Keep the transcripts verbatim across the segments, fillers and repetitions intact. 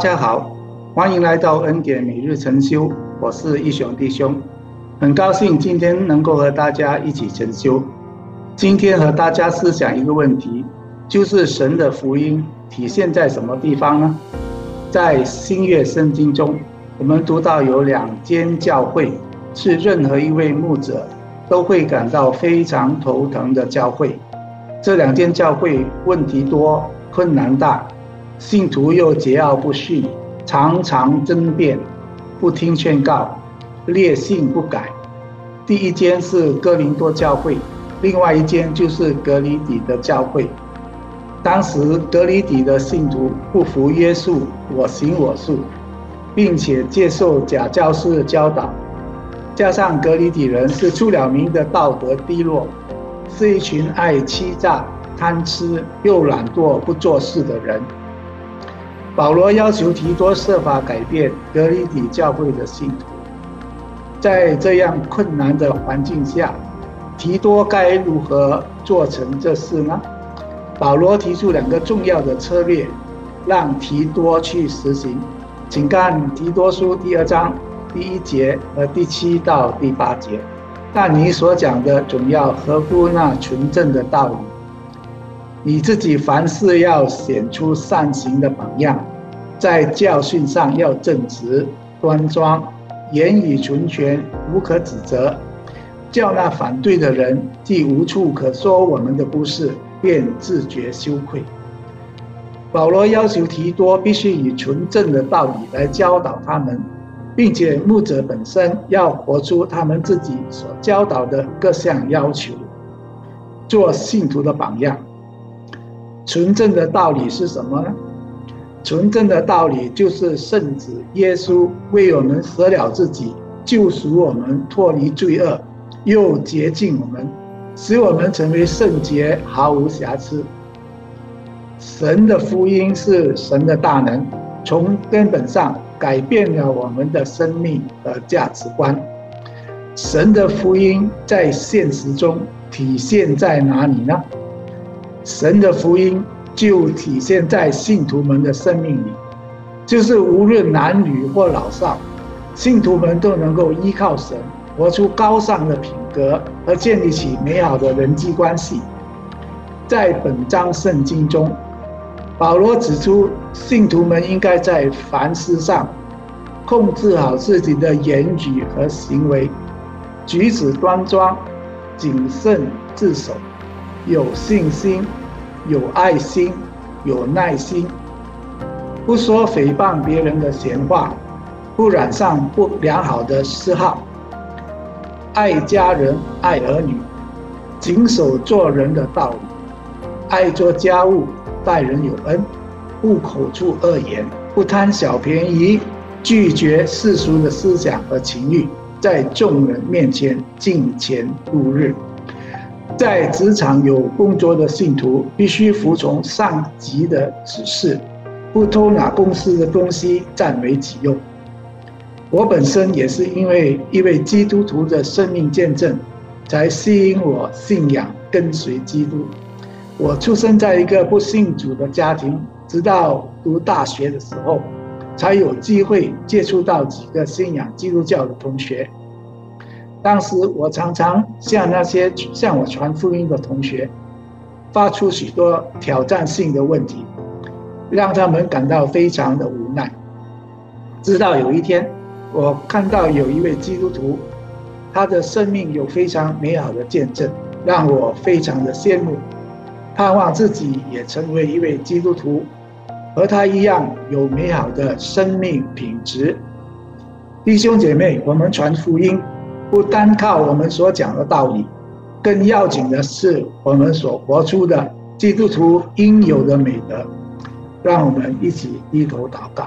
家好，欢迎来到恩典每日晨修，我是义雄弟兄，很高兴今天能够和大家一起晨修。今天和大家思想一个问题，就是神的福音体现在什么地方呢？在新约圣经中，我们读到有两间教会是任何一位牧者都会感到非常头疼的教会。这两间教会问题多，困难大，信徒又桀骜不驯，常常争辩，不听劝告，烈性不改。第一间是哥林多教会，另外一间就是革哩底的教会。当时革哩底的信徒不服约束，我行我素，并且接受假教师的教导，加上革哩底人是出了名的道德低落，是一群爱欺诈、贪吃又懒惰不做事的人。保罗要求提多设法改变革哩底教会的信徒。在这样困难的环境下，提多该如何做成这事呢？保罗提出两个重要的策略，让提多去实行。请看提多书第二章第一节和第七到第八节。但你所讲的总要合乎那纯正的道理。你自己凡事要显出善行的榜样，在教训上要正直端庄，言语纯全，无可指责，叫那反对的人既无处可说我们的不是，便自觉羞愧。保罗要求提多必须以纯正的道理来教导他们，并且牧者本身要活出他们自己所教导的各项要求，做信徒的榜样。纯正的道理是什么呢？纯正的道理就是圣子耶稣为我们舍了自己，救赎我们脱离罪恶，又洁净我们，使我们成为圣洁，毫无瑕疵。神的福音是神的大能，从根本上改变了我们的生命和价值观。神的福音在现实中体现在哪里呢？神的福音就体现在信徒们的生命里，就是无论男女或老少，信徒们都能够依靠神，活出高尚的品格和建立起美好的人际关系。在本章圣经中，保罗指出，信徒们应该在凡事上控制好自己的言语和行为，举止端庄，谨慎自守，有信心，有爱心，有耐心，不说诽谤别人的闲话，不染上不良好的嗜好，爱家人，爱儿女，谨守做人的道理，爱做家务，待人有恩，不口出恶言，不贪小便宜，拒绝世俗的思想和情欲，在众人面前敬虔度日。在职场有工作的信徒必须服从上级的指示，不偷拿公司的东西占为己用。我本身也是因为一位基督徒的生命见证，才吸引我信仰跟随基督。我出生在一个不信主的家庭，直到读大学的时候，才有机会接触到几个信仰基督教的同学。当时我常常向那些向我传福音的同学发出许多挑战性的问题，让他们感到非常的无奈。直到有一天，我看到有一位基督徒，他的生命有非常美好的见证，让我非常的羡慕，盼望自己也成为一位基督徒，和他一样有美好的生命品质。弟兄姐妹，我们传福音不单靠我们所讲的道理，更要紧的是我们所活出的基督徒应有的美德。让我们一起低头祷告。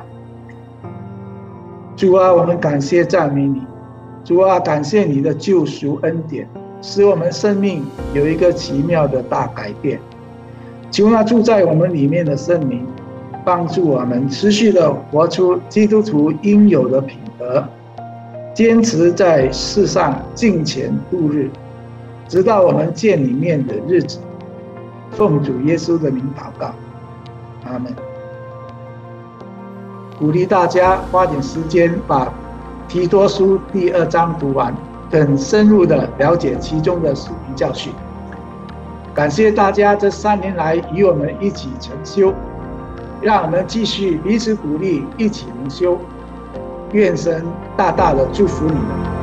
主啊，我们感谢赞美你。主啊，感谢你的救赎恩典，使我们生命有一个奇妙的大改变。求那住在我们里面的圣灵，帮助我们持续的活出基督徒应有的品德，坚持在世上敬虔度日，直到我们见你面的日子。奉主耶稣的名祷告，阿们。 鼓励大家花点时间把提多书第二章读完，更深入的了解其中的属灵教训。感谢大家这三年来与我们一起成修，让我们继续彼此鼓励，一起灵修。愿神大大的祝福你们。